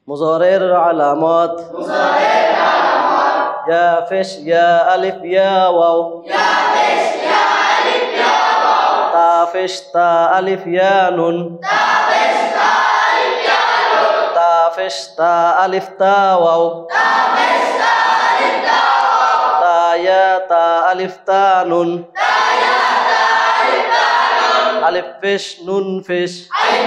مضارع علامات يا فش يا ألف يا واو تا فش تا ألف يا نون تا فش تا ألف تا واو تا يا تا ألف تا نون ألف فش نون فش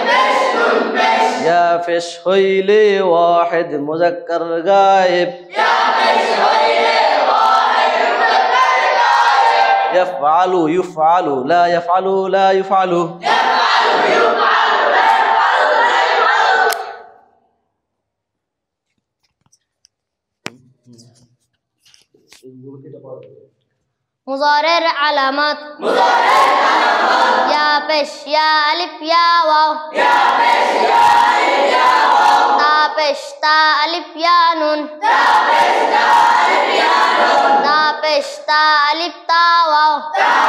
يا فش هيلي واحد مذكر غائب يفعل يفعل لا يفعل لا يفعل مضارع علامات يا بش يا ألف يا واو تا بش تا ألف يا نون تا بش تا ألف تا واو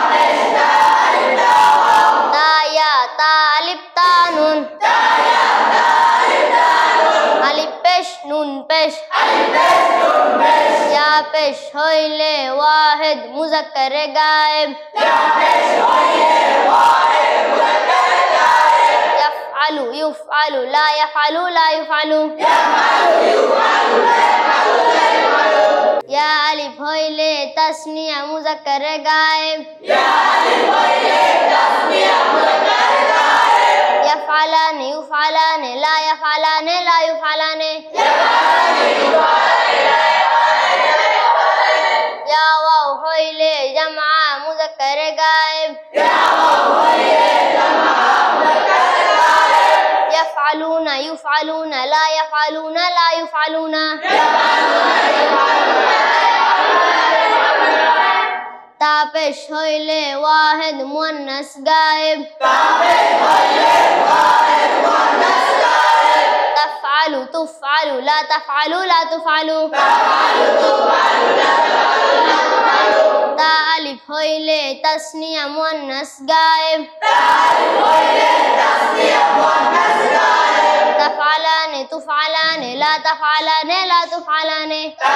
تا يا تا ألف تا نون ألف بش نون بش يا بش هيلي واحد مذكر غائب يفعل يفعل لا يفعل لا يفعل يا ألف هيلي تسنية مذكر غائب يفعلان يفعلان لا يفعلان لا يفعلان يا واو هيلي جمع مذكر غائب يفعلون يفعلون لا يفعلون لا يفعلون تا پیش هيلي واحد مؤنث غائب تفعل تفعل لا تفعل لا تفعل تا ألف هيلي تسنية مؤنث غائب تفعلان تفعلان لا تفعلان لا تفعلان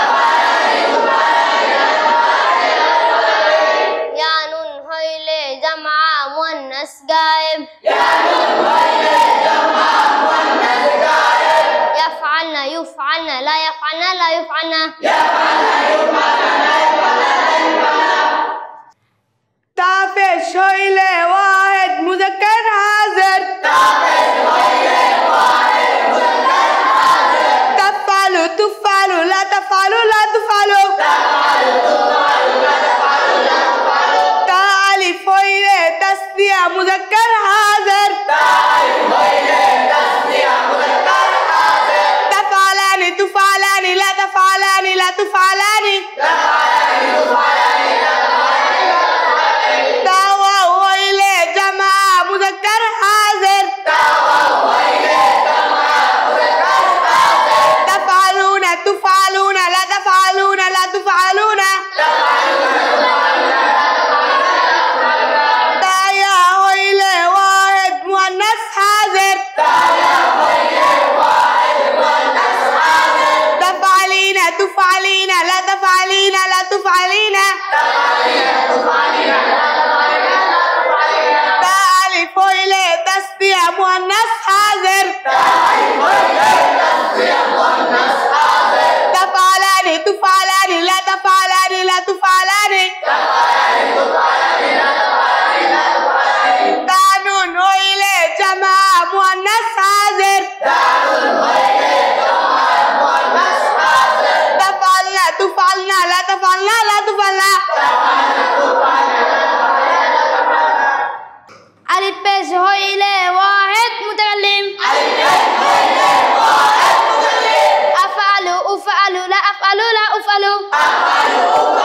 يا نون هيلي جمع مؤنث غائب يفعلن يفعلن لا يفعلن لا يفعلن تا پیش هيلي واحد مذكر حاضر تفعل تفعل لا تفعل لا تفعل تا ألف هيلي تسنية مذكر حاضر تفعلان تفعلان لا تفعلان لا تفعلان تا واو هيلي جمع مذكر حاضر تفعلون تفعلون لا تفعلون لا تفعلون تا يا هيلي واحد مؤنث حاضر تفعلين تفعلين لا تفعلين لا تفعلين تا ألف هيلي تسنية مؤنث حاضر تفعلان تفعلان لا تفعلان لا تفعلان تا نون هيلي جمع مؤنث حاضر تفعلنا تفعلنا لا تفعلنا لا تفعلنا ألف پیش هيلي واحد متكلم أفعل أفعل لا أفعل لا أفعل